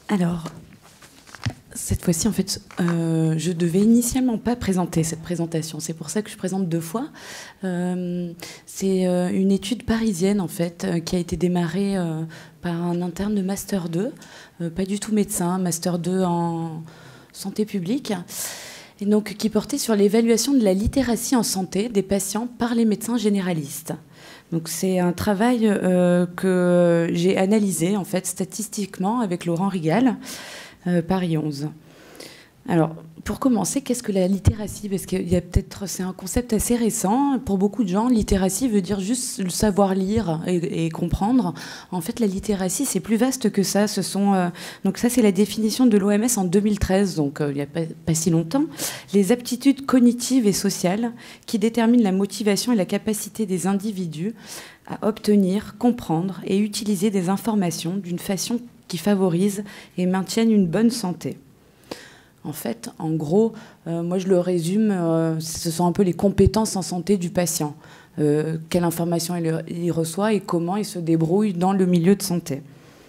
Alors, cette fois-ci, en fait, je devais initialement pas présenter cette présentation. C'est pour ça que je présente deux fois. C'est une étude parisienne, en fait, qui a été démarrée par un interne de Master 2, pas du tout médecin, Master 2 en santé publique, et donc qui portait sur l'évaluation de la littératie en santé des patients par les médecins généralistes. Donc c'est un travail que j'ai analysé, en fait, statistiquement avec Laurent Rigal. Paris 11. Alors, pour commencer, qu'est-ce que la littératie? Parce qu'il y a peut-être, c'est un concept assez récent. Pour beaucoup de gens, littératie veut dire juste le savoir lire et comprendre. En fait, la littératie, c'est plus vaste que ça. Donc ça, c'est la définition de l'OMS en 2013, donc il n'y a pas si longtemps. Les aptitudes cognitives et sociales qui déterminent la motivation et la capacité des individus à obtenir, comprendre et utiliser des informations d'une façon qui favorisent et maintiennent une bonne santé. En fait, en gros, moi je le résume, ce sont un peu les compétences en santé du patient. Quelle information il reçoit et comment il se débrouille dans le milieu de santé.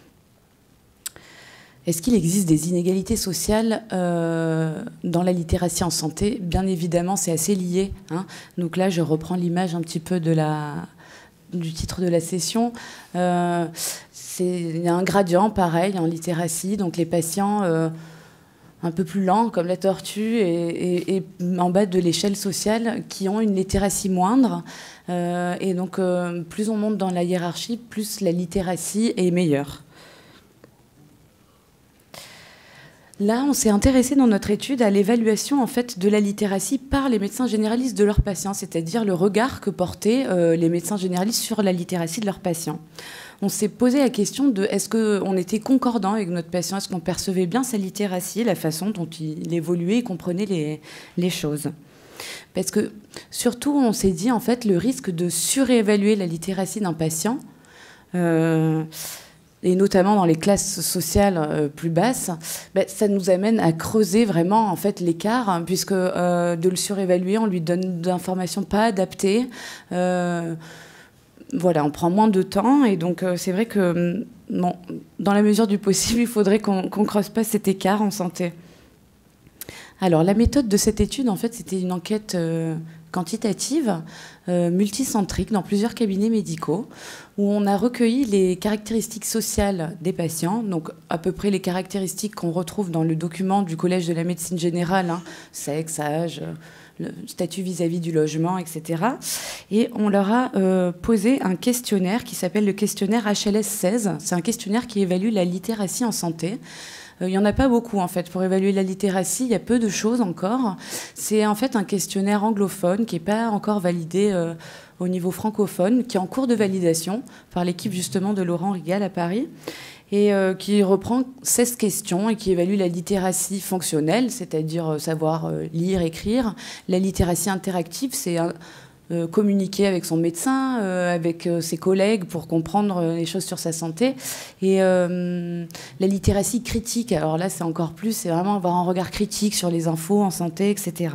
Est-ce qu'il existe des inégalités sociales dans la littératie en santé? Bien évidemment, c'est assez lié, hein. Donc là, je reprends l'image un petit peu du titre de la session. Il y a un gradient, pareil, en littératie. Donc les patients un peu plus lents, comme la tortue, et en bas de l'échelle sociale, qui ont une littératie moindre. Et donc, plus on monte dans la hiérarchie, plus la littératie est meilleure. Là, on s'est intéressé dans notre étude à l'évaluation en fait, de la littératie par les médecins généralistes de leurs patients, c'est-à-dire le regard que portaient les médecins généralistes sur la littératie de leurs patients. On s'est posé la question de est-ce qu'on était concordant avec notre patient, est-ce qu'on percevait bien sa littératie, la façon dont il évoluait et comprenait les choses. Parce que surtout, on s'est dit en fait le risque de surévaluer la littératie d'un patient, et notamment dans les classes sociales plus basses, ça nous amène à creuser vraiment en fait l'écart, hein, puisque de le surévaluer, on lui donne d'informations pas adaptées. Voilà, on prend moins de temps, et donc c'est vrai que bon, dans la mesure du possible, il faudrait qu'on creuse pas cet écart en santé. Alors la méthode de cette étude, en fait, c'était une enquête quantitative, multicentrique, dans plusieurs cabinets médicaux, où on a recueilli les caractéristiques sociales des patients, donc à peu près les caractéristiques qu'on retrouve dans le document du Collège de la médecine générale, hein, sexe, âge, le statut vis-à-vis du logement, etc. Et on leur a posé un questionnaire qui s'appelle le questionnaire HLS 16. C'est un questionnaire qui évalue la littératie en santé. Il n'y en a pas beaucoup, en fait. Pour évaluer la littératie, il y a peu de choses encore. C'est en fait un questionnaire anglophone qui n'est pas encore validé au niveau francophone, qui est en cours de validation par l'équipe justement de Laurent Rigal à Paris, et qui reprend 16 questions et qui évalue la littératie fonctionnelle, c'est-à-dire savoir lire, écrire. La littératie interactive, c'est communiquer avec son médecin, avec ses collègues pour comprendre les choses sur sa santé. Et la littératie critique, alors là c'est encore plus, c'est vraiment avoir un regard critique sur les infos en santé, etc.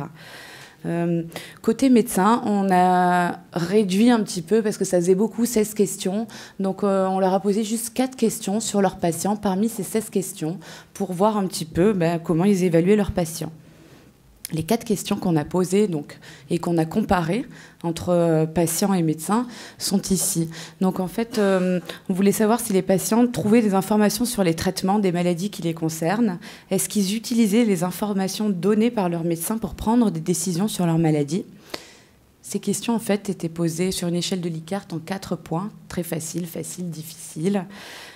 Côté médecin, on a réduit un petit peu parce que ça faisait beaucoup, 16 questions. Donc on leur a posé juste 4 questions sur leurs patients parmi ces 16 questions pour voir un petit peu comment ils évaluaient leurs patients. Les 4 questions qu'on a posées donc, et qu'on a comparées entre patients et médecins sont ici. Donc en fait, on voulait savoir si les patients trouvaient des informations sur les traitements des maladies qui les concernent. Est-ce qu'ils utilisaient les informations données par leur médecin pour prendre des décisions sur leur maladie? Ces questions en fait étaient posées sur une échelle de Likert en 4 points, très facile, facile, difficile.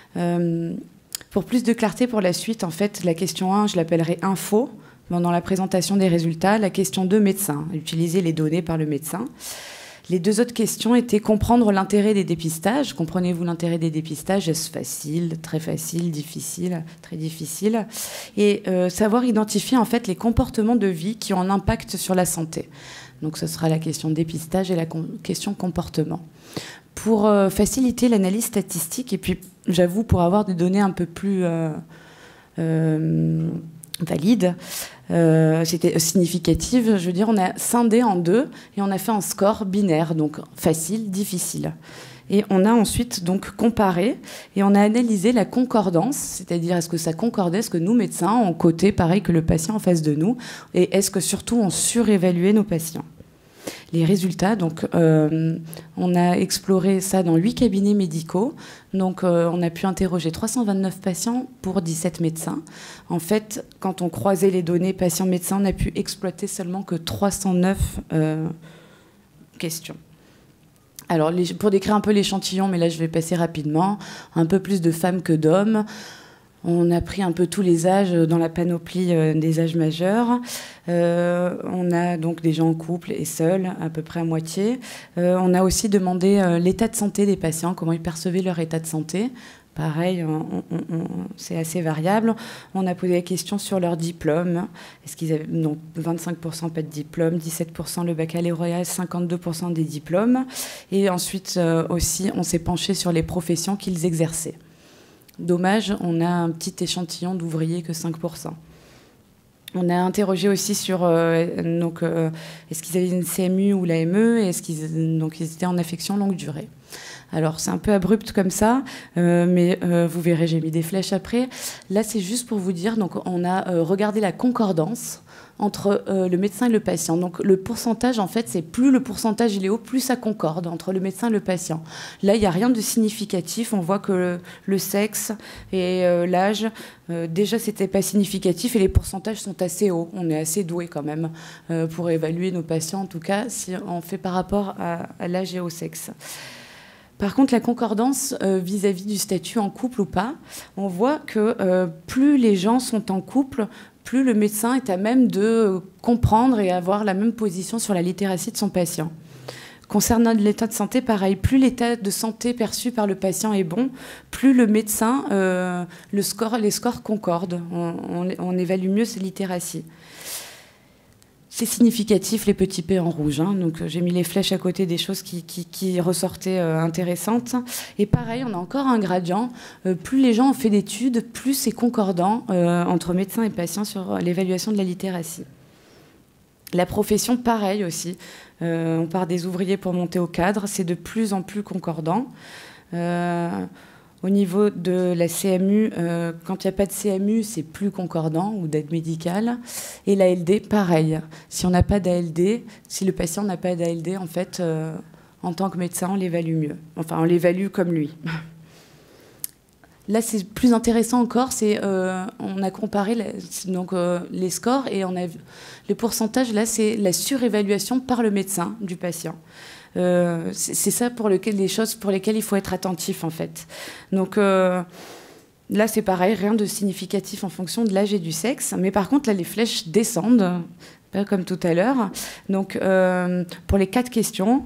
Pour plus de clarté pour la suite, en fait, la question 1, je l'appellerai info. Dans la présentation des résultats, la question 2, médecin, utiliser les données par le médecin. Les 2 autres questions étaient comprendre l'intérêt des dépistages. Comprenez-vous l'intérêt des dépistages? Est-ce facile, très difficile, très difficile? Et savoir identifier en fait les comportements de vie qui ont un impact sur la santé. Donc ce sera la question dépistage et la question comportement. Pour faciliter l'analyse statistique, et puis j'avoue pour avoir des données un peu plus valides, c'était significative, je veux dire, on a scindé en 2 et on a fait un score binaire, donc facile, difficile. Et on a ensuite donc comparé et on a analysé la concordance, c'est-à-dire est-ce que ça concordait, est-ce que nous, médecins, on cotait pareil que le patient en face de nous, et est-ce que surtout on surévaluait nos patients. Les résultats, donc, on a exploré ça dans 8 cabinets médicaux. Donc, on a pu interroger 329 patients pour 17 médecins. En fait, quand on croisait les données patients-médecins, on a pu exploiter seulement que 309 questions. Alors, pour décrire un peu l'échantillon, mais là, je vais passer rapidement, un peu plus de femmes que d'hommes. On a pris un peu tous les âges dans la panoplie des âges majeurs. On a donc des gens en couple et seuls, à peu près à moitié. On a aussi demandé l'état de santé des patients, comment ils percevaient leur état de santé. Pareil, c'est assez variable. On a posé la question sur leur diplôme. Est-ce qu'ils avaient donc 25% pas de diplôme, 17% le baccalauréat, 52% des diplômes. Et ensuite aussi, on s'est penché sur les professions qu'ils exerçaient. Dommage, on a un petit échantillon d'ouvriers que 5%. On a interrogé aussi sur est-ce qu'ils avaient une CMU ou l'AME, et est-ce qu'ils étaient en affection longue durée. Alors c'est un peu abrupt comme ça, mais vous verrez, j'ai mis des flèches après. Là c'est juste pour vous dire, donc on a regardé la concordance entre le médecin et le patient. Donc le pourcentage, en fait, c'est plus le pourcentage il est haut, plus ça concorde entre le médecin et le patient. Là, il n'y a rien de significatif. On voit que le sexe et l'âge, déjà, c'était pas significatif et les pourcentages sont assez hauts. On est assez doué quand même pour évaluer nos patients, en tout cas, si on fait par rapport à l'âge et au sexe. Par contre, la concordance vis-à-vis du statut en couple ou pas, on voit que plus les gens sont en couple, plus le médecin est à même de comprendre et avoir la même position sur la littératie de son patient. Concernant l'état de santé, pareil, plus l'état de santé perçu par le patient est bon, plus le médecin, les scores concordent. On évalue mieux sa littératie. C'est significatif, les petits P en rouge. Hein, donc j'ai mis les flèches à côté des choses qui ressortaient intéressantes. Et pareil, on a encore un gradient. Plus les gens ont fait d'études, plus c'est concordant entre médecins et patients sur l'évaluation de la littératie. La profession, pareil aussi. On part des ouvriers pour monter au cadre. C'est de plus en plus concordant. Au niveau de la CMU, quand il n'y a pas de CMU, c'est plus concordant, ou d'aide médicale. Et l'ALD, pareil. Si on n'a pas d'ALD, si le patient n'a pas d'ALD, en fait, en tant que médecin, on l'évalue mieux. Enfin, on l'évalue comme lui. Là, c'est plus intéressant encore, on a comparé les scores et le pourcentage, là, c'est la surévaluation par le médecin du patient. C'est ça les choses pour lesquelles il faut être attentif, en fait. Donc là, c'est pareil, rien de significatif en fonction de l'âge et du sexe. Mais par contre, là, les flèches descendent, pas comme tout à l'heure. Donc, pour les 4 questions,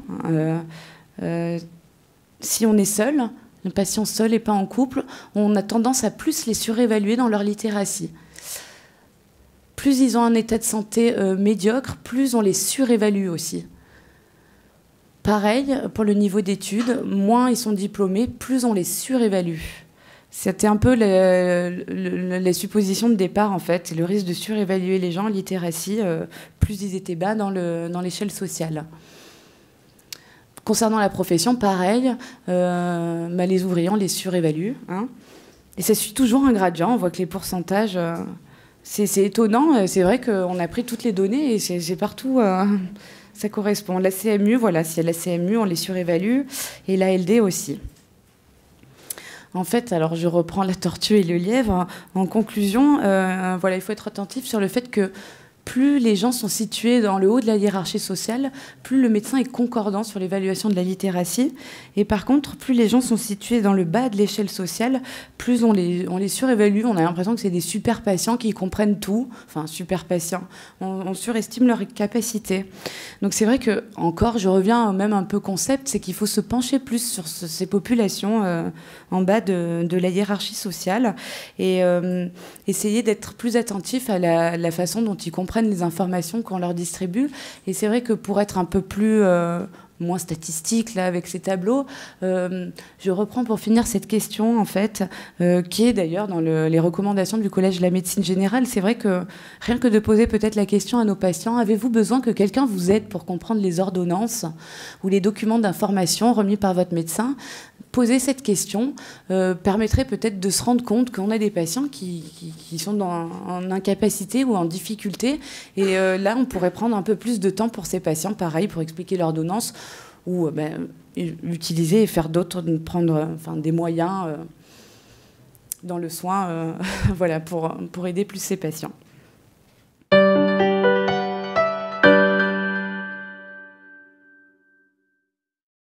si on est seul, le patient seul et pas en couple, on a tendance à plus les surévaluer dans leur littératie. Plus ils ont un état de santé médiocre, plus on les surévalue aussi. Pareil, pour le niveau d'études, moins ils sont diplômés, plus on les surévalue. C'était un peu les suppositions de départ, en fait. Le risque de surévaluer les gens en littératie, plus ils étaient bas dans l'échelle sociale. Concernant la profession, pareil, les ouvriers, on les surévalue. Hein. Et ça suit toujours un gradient. On voit que les pourcentages, c'est étonnant. C'est vrai qu'on a pris toutes les données et c'est partout... ça correspond. La CMU, voilà, s'il y a la CMU, on les surévalue, et l'ALD aussi. En fait, alors je reprends la tortue et le lièvre. En conclusion, voilà, il faut être attentif sur le fait que plus les gens sont situés dans le haut de la hiérarchie sociale, plus le médecin est concordant sur l'évaluation de la littératie. Et par contre, plus les gens sont situés dans le bas de l'échelle sociale, plus on les surévalue. On a l'impression que c'est des super patients qui comprennent tout. Enfin, super patients. On surestime leur capacité. Donc c'est vrai que, encore, je reviens même un peu concept, c'est qu'il faut se pencher plus sur ces populations en bas de la hiérarchie sociale et essayer d'être plus attentif à la façon dont ils comprennent les informations qu'on leur distribue. Et c'est vrai que pour être un peu plus moins statistique là avec ces tableaux. Je reprends pour finir cette question en fait, qui est d'ailleurs dans les recommandations du Collège de la médecine générale. C'est vrai que rien que de poser peut-être la question à nos patients, avez-vous besoin que quelqu'un vous aide pour comprendre les ordonnances ou les documents d'information remis par votre médecin? Poser cette question permettrait peut-être de se rendre compte qu'on a des patients qui sont en incapacité ou en difficulté. Et là, on pourrait prendre un peu plus de temps pour ces patients, pareil, pour expliquer l'ordonnance ou l'utiliser et faire d'autres, prendre des moyens dans le soin voilà, pour aider plus ces patients.